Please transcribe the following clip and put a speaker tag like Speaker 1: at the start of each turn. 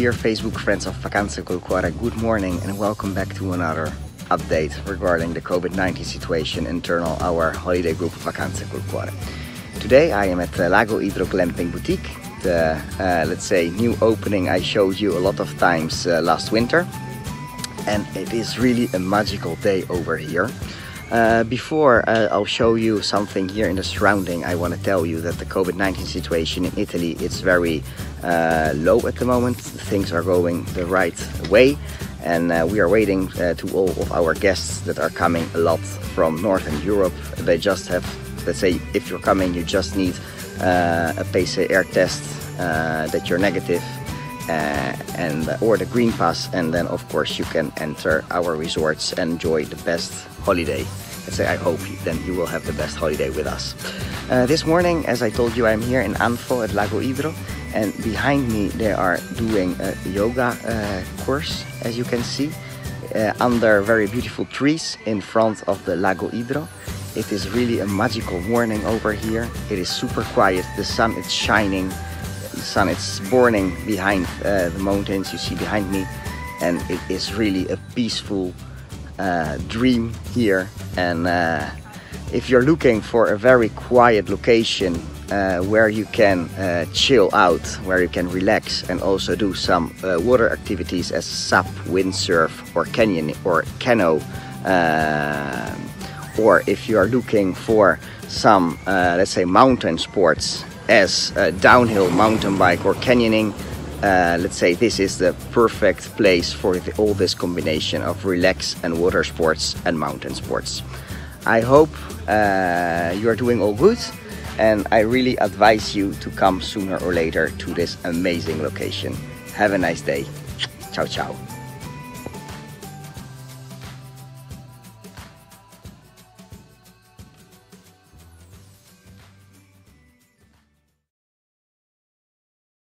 Speaker 1: Dear Facebook friends of Vacanze col Cuore, good morning and welcome back to another update regarding the COVID-19 situation internal our holiday group Vacanze col Cuore. Today I am at Lago Idro Glamping Boutique, the let's say new opening I showed you a lot of times last winter, and it is really a magical day over here. Before I'll show you something here in the surrounding, I want to tell you that the COVID-19 situation in Italy is very low at the moment. Things are going the right way, and we are waiting to all of our guests that are coming a lot from Northern Europe. They just have, let's say, if you're coming, you just need a PCR test that you're negative, or the green pass, and then of course you can enter our resorts and enjoy the best holiday. Let's say I hope then you will have the best holiday with us. This morning, as I told you, I'm here in Anfo at Lago Idro, and behind me they are doing a yoga course, as you can see, under very beautiful trees in front of the Lago Idro. It is really a magical morning over here. It is super quiet, the sun is shining, the sun is burning behind the mountains you see behind me, and it is really a peaceful dream here. And if you're looking for a very quiet location where you can chill out, where you can relax and also do some water activities as SUP, windsurf or canyon or canoe, or if you are looking for some let's say mountain sports as downhill mountain bike or canyoning, let's say this is the perfect place for all this combination of relax and water sports and mountain sports. I hope you are doing all good, and I really advise you to come sooner or later to this amazing location. Have a nice day. Ciao, ciao.